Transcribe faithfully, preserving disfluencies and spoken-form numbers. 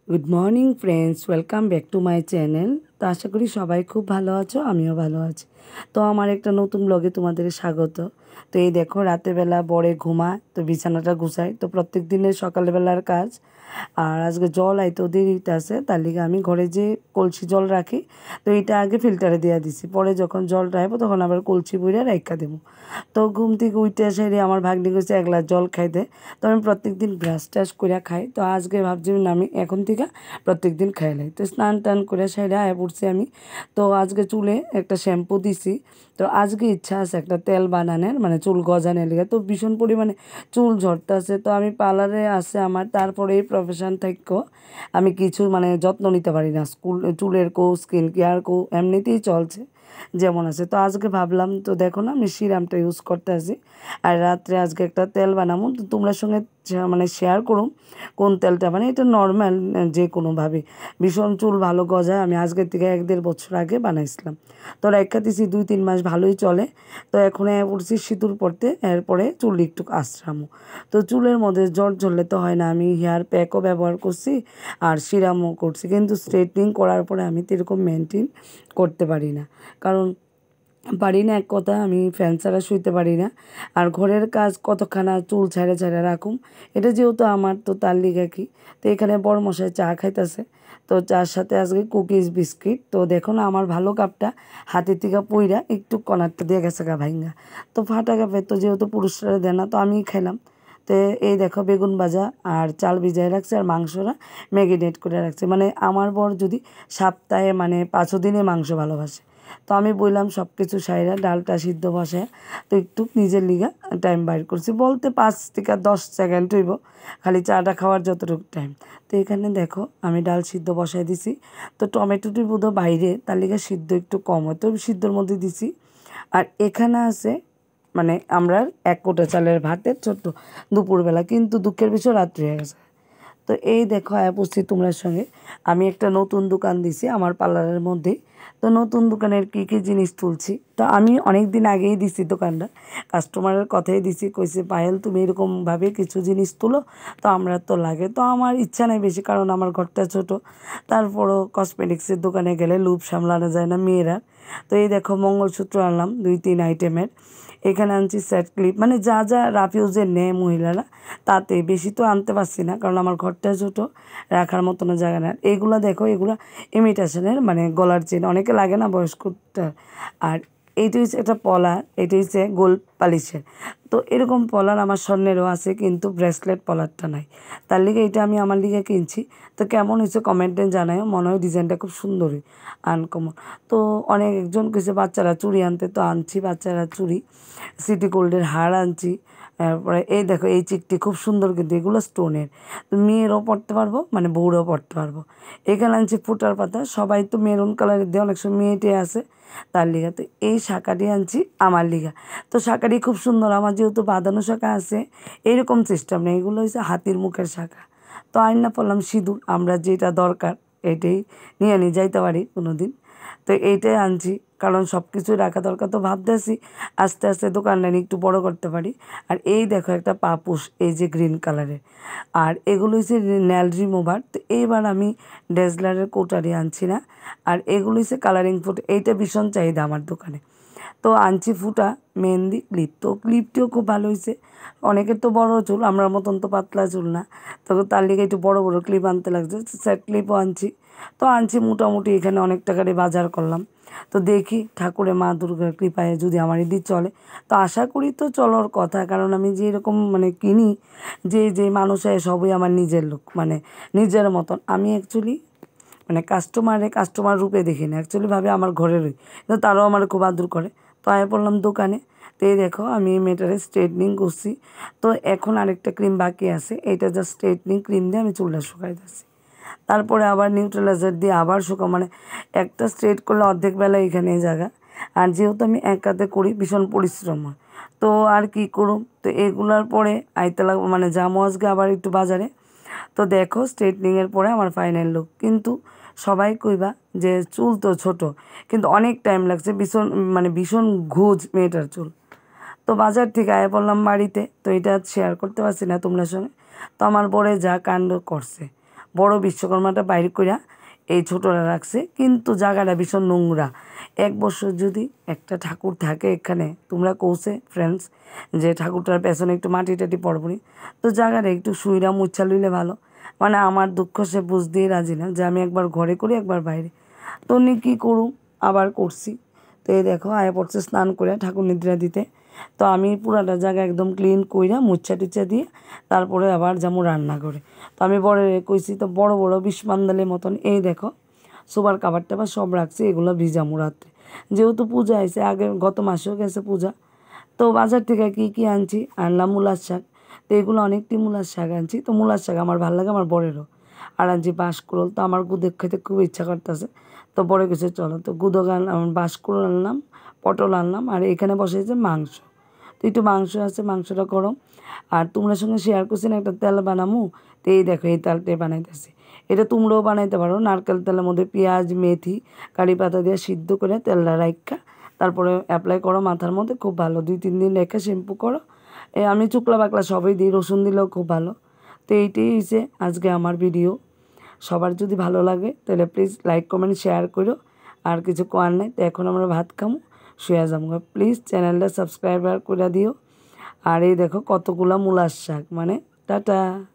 Good morning friends, welcome back to my channel. তো আশা করি সবাই খুব ভালো আছো, আমিও ভালো আছি। তো আমার একটা নতুন ব্লগে তোমাদের স্বাগত। তো এই দেখো, রাতের বেলা বরে ঘুমায় তো বিছানাটা গুছাই, তো প্রত্যেক দিনের সকালবেলার কাজ। আর আজকে জল আইতেও দেরিতে আছে, তার লিগে আমি ঘরে যে কলসি জল রাখি, তো এইটা আগে ফিল্টারে দিয়ে দিছি, পরে যখন জলটা আইব তখন আবার কলসি বইরা রাইখা দেবো। তো ঘুম থেকে উঠে এসে আমার ভাগ্নি কইছে এক গ্লাস জল খাইতে। তো আমি প্রত্যেক দিন ব্রাশ টাশ করে খাই, তো আজকে ভাবছি না আমি এখন থেকে প্রত্যেক দিন খাইলাই। তো স্নান টান করে সাইডে আয়া পড়ছি আমি। তো আজকে চুলে একটা শ্যাম্পু দিছি। তো আজকে ইচ্ছা আছে একটা তেল বানানোর, মানে চুল গজানোর লিগে। তো ভীষণ পরিমাণে চুল ঝরতেছে, তো আমি পার্লারে আছে আমার, তারপরে এই প্রফেশন থেকেও আমি কিছু মানে যত্ন নিতে পারি না। স্কুল চুলের কো স্কিন কেয়ার কো এমনিতেই চলছে যেমন আছে। তো আজকে ভাবলাম, তো দেখো না আমি সিরামটা ইউজ করতে আসি, আর রাত্রে আজকে একটা তেল বানাবো, তো তোমরা সঙ্গে মানে শেয়ার করুম কোন তেলটা। মানে এটা নর্মাল যে কোনোভাবে ভীষণ চুল ভালো গজায়। আমি আজকের থেকে এক দেড় বছর আগে বানাইছিলাম, তো রেখা দিছি দুই তিন মাস ভালোই চলে। তো এখন উঠছি সিঁদুর পড়তে, এরপরে চুল একটু আশ্রামো। তো চুলের মধ্যে জ্বর ঝরলে তো হয় না, আমি হেয়ার প্যাকও ব্যবহার করছি আর সিরামও করছি, কিন্তু স্ট্রেটনিং করার পরে আমি তো এরকম মেনটেন করতে পারি না। কারণ পারি না, এক কথা আমি ফ্যান ছাড়া শুইতে পারি না। আর ঘরের কাজ কতখানা চুল ছেড়ে ছেড়ে রাখুম, এটা যেহেতু আমার, তো তার লিগা কি। তো এখানে বড় মশাই চা খাইতেছে, তো চার সাথে আজকে কুকিজ বিস্কিট। তো দেখো না আমার ভালো কাপটা হাতের থেকে পইরা একটু কনারটা দিয়ে গেছে গা ভাইঙ্গা। তো ফাটা কাপে তো যেহেতু পুরুষরা দেয় না, তো আমিই খাইলাম। তো এই দেখো বেগুন ভাজা আর চাল ভিজাই রাখছে, আর মাংসটা ম্যাগিনেট করে রাখছে। মানে আমার বর যদি সপ্তাহে মানে পাঁচও দিনে মাংস ভালোবাসে, তো আমি বললাম সব কিছু সাইরা ডালটা সিদ্ধ বসে, তো একটু নিজের লিগা টাইম বাইর করছি, বলতে পাঁচ থেকে দশ সেকেন্ড হইব, খালি চাটা খাওয়ার যতটুকু টাইম। তো এখানে দেখো আমি ডাল সিদ্ধ বসাই দিছি। তো টমেটোটি বোধ বাইরে, তার লিগা সিদ্ধ একটু কম হয়, তো সিদ্ধর মধ্যে দিছি। আর এখানে আছে মানে আমরা এক কোটা চালের ভাতের ছোট্ট দুপুরবেলা, কিন্তু দুঃখের বিষয় রাত্রি হয়ে গেছে। তো এই দেখো আয়া পড়ছি তোমরার সঙ্গে। আমি একটা নতুন দোকান দিছি আমার পার্লারের মধ্যেই। তো নতুন দোকানের কী কী জিনিস তুলছি, তো আমি অনেক দিন আগেই দিছি দোকানটা, কাস্টমারের কথাই দিছি, কইছে পায়েল তুমি এরকমভাবে কিছু জিনিস তুলো, তো আমরা তো লাগে। তো আমার ইচ্ছা নেই বেশি, কারণ আমার ঘরটা ছোট। তারপরও কসমেটিক্সের দোকানে গেলে লুপ সামলানো যায় না মেয়েরা। তো এই দেখো মঙ্গলসূত্র আনলাম দুই তিন আইটেমের। এখানে আনছি সেট ক্লিপ, মানে যা যা রাফ ইউজের নেয় মহিলারা, তাতে বেশি তো আনতে পারছি না, কারণ আমার ঘরটা ছোটো, রাখার মতন জায়গা না। এইগুলা দেখো, এগুলা ইমিটেশনের, মানে গলার চেন অনেকে লাগে না বয়স্কটা। আর এইটা হচ্ছে একটা পলার, এটা হচ্ছে গোল্ড পালিশের। তো এরকম পলার আমার স্বর্ণেরও আছে, কিন্তু ব্রেসলেট পলারটা নাই, তার লিগে এটা আমি আমার লিগে কিনছি। তো কেমন হয়েছে কমেন্টে জানায়ও, মনে হয় ডিজাইনটা খুব সুন্দরই, আনকমন। তো অনেক একজন কিছু বাচ্চারা চুড়ি আনতে, তো আনছি বাচ্চারা চুড়ি, সিটি গোল্ডের হার আনছি। তারপরে এই দেখো এই চিকটি খুব সুন্দর, কিন্তু এগুলো স্টোনের, তো মেয়েরাও পরতে পারবো, মানে বউরাও পরতে পারবো। এখানে আনছি ফুটার পাতা, সবাই তো মেরুন কালারের দিয়ে, অনেক সময় মেয়েটে আছে, তার লিগা। তো এই শাঁখাটি আনছি আমার লিগা। তো শাঁখাটি খুব সুন্দর, আমার যেহেতু বাঁধানো শাঁখা আছে, এইরকম সিস্টেম নেই, এগুলো হচ্ছে হাতির মুখের শাঁখা। তো আইন না পড়লাম সিঁদুর, আমরা যেটা দরকার এইটাই নিয়ে নিয়ে যাইতে পারি কোনো দিন। তো এইটাই আনছি, কারণ সব কিছুই রাখা দরকার। তো ভাবতেছি আস্তে আস্তে দোকানটা একটু বড় করতে পারি। আর এই দেখো একটা পাপুস, এই যে গ্রিন কালারের, আর এগুলো হচ্ছে নেল রিমুভার। তো এইবার আমি ডেজলারের কোটারি আনছি না, আর এগুলো হচ্ছে কালারিং ফুট, এইটা ভীষণ চাহিদা আমার দোকানে। তো আনছি ফুটা মেহেন্দি ক্লিপ, তো ক্লিপটিও খুব ভালো হয়েছে। অনেকের তো বড় চুল, আমার মতন তো পাতলা চুল না, তো তার লিগে একটু বড় বড় ক্লিপ আনতে লাগছে, সেট ক্লিপও আনছি। তো আনছি মোটামুটি, এখানে অনেক টাকারই বাজার করলাম। তো দেখি ঠাকুরে মা দুর্গার কৃপায় যদি আমার এদি চলে, তো আশা করি তো চলার কথা, কারণ আমি যে এরকম মানে কিনি, যে যে মানুষ হয় সবই আমার নিজের লোক, মানে নিজের মতন। আমি অ্যাকচুয়ালি মানে কাস্টমারে কাস্টমার রূপে দেখি না, অ্যাকচুয়ালি ভাবে আমার ঘরেরই, কিন্তু তারাও আমার খুব আদর করে। তো আয় পড়লাম দোকানে। তো এই দেখো আমি এই মেয়েটারে স্ট্রেটনিং করছি। তো এখন আরেকটা ক্রিম বাকি আছে, এইটা জাস্ট স্ট্রেটনিং ক্রিম দিয়ে আমি চুলটা শুকাই দিচ্ছি, তারপরে আবার নিউট্রালাইজার দিয়ে আবার শুকা, মানে একটা স্ট্রেট করলে অর্ধেক বেলা এখানে এই জায়গা। আর যেহেতু আমি একাতে করি, ভীষণ পরিশ্রম হয়, তো আর কি করুম। তো এগুলার পরে আইতে লাগবো, মানে যাবো আজকে আবার একটু বাজারে। তো দেখো স্ট্রেটনিংয়ের পরে আমার ফাইনাল লুক, কিন্তু সবাই কইবা যে চুল তো ছোট, কিন্তু অনেক টাইম লাগছে, ভীষণ মানে ভীষণ ঘুজ মেয়েটার চুল। তো বাজার থেকে আয়া পড়লাম বাড়িতে, তো এটা শেয়ার করতে পারছি না তোমার সঙ্গে। তো আমার বরে যা কাণ্ড করছে, বড় বিশ্বকর্মাটা বাইর কইরা এই ছোটরা রাখছে, কিন্তু জায়গাটা ভীষণ নোংরা। এক বছর যদি একটা ঠাকুর থাকে এখানে, তোমরা কৌছে ফ্রেন্ডস যে ঠাকুরটার পেছনে একটু মাটি টাটি পড়বনি, তো জায়গাটা একটু শুইরা মুচ্ছা লইলে ভালো। মানে আমার দুঃখ সে বুঝতেই রাজি না যে আমি একবার ঘরে করি একবার বাইরে। তো উনি কী করুম, আবার করছি। তো এই দেখো আয়া পড়ছে স্নান করে ঠাকুর নিদ্রা দিতে। তো আমি পুরাটা জায়গা একদম ক্লিন কইরা মুচ্ছা টুচ্ছা দিয়ে তারপরে আবার যাবো রান্না করে। তো আমি বড় কইছি, তো বড় বড় বিষ মান্দালের মতন এই দেখো সোবার কাবার টাবার সব রাখছি, এগুলো ভিজামো রাত্রে। যেহেতু পূজা আইছে, আগে গত মাসেও গেছে পূজা। তো বাজার থেকে কী কী আনছি, আনলাম মূলার শাক। তো এগুলো অনেকটি মূলার শাক আনছি। তো মূলার শাক আমার ভালো লাগে, আমার বরেরও। আর আনছি বাঁশকুড়োল, তো আমার গুদে খেতে খুব ইচ্ছা করতেছে। তো বড় কিছু চলো, তো গুদক আনলাম, বাঁশকুড়োল আনলাম, পটল আনলাম, আর এখানে বসেছে মাংস। তো একটু মাংস আছে, মাংসটা করো। আর তোমরা সঙ্গে শেয়ার করছি না একটা তেল বানামু, তো এই দেখো এই তেলটাই বানাইতেছি। এটা তোমরাও বানাইতে পারো, নারকেল তেলের মধ্যে পেঁয়াজ মেথি কারি পাতা দিয়ে সিদ্ধ করে তেলটা রাইখা তারপরে অ্যাপ্লাই করো মাথার মধ্যে, খুব ভালো। দুই তিন দিন রেখে শ্যাম্পু করো। এ আমি চুকলা বাকলা সবই দিই, রসুন দিলেও খুব ভালো। তো এইটাই হয়েছে আজকে আমার ভিডিও। সবার যদি ভালো লাগে তাহলে প্লিজ লাইক কমেন্ট শেয়ার করো। আর কিছু কোয়ার নাই। তো এখন আমরা ভাত খামো, শুয়ে যাবো। প্লিজ চ্যানেলটা সাবস্ক্রাইবার করে দিও। আর এই দেখো কতগুলা মূলার শাক, মানে টাটা।